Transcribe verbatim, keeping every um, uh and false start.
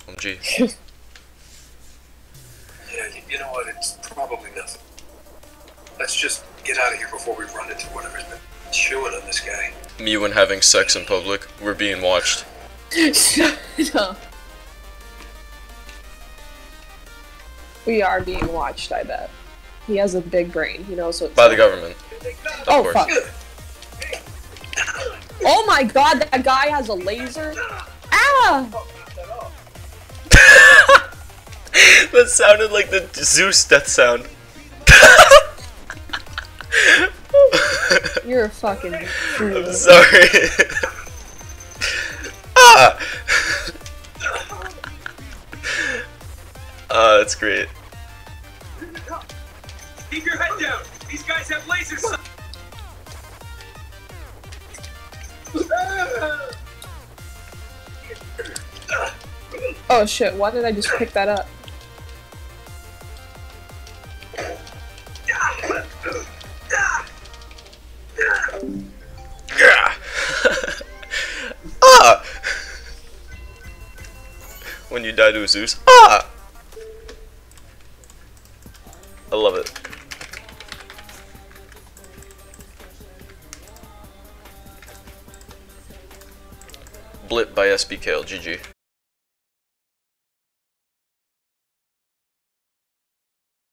M G. Yeah, you, you know what? It's probably nothing. Let's just get out of here before we run into whatever's been chewing on this guy. Me when having sex in public. We're being watched. Shut up. We are being watched, I bet. He has a big brain. He knows what's By the government. Oh, course. fuck. Oh my god, that guy has a laser. Ah! That sounded like the Zeus death sound. You're a fucking fool. I'm sorry. Ah! Uh, that's great. Keep your head down. These guys have lasers. Oh shit, why did I just pick that up? Yeah. Ah! When you die to a Zeus. Ah! I love it. Blip by SpKale, G G.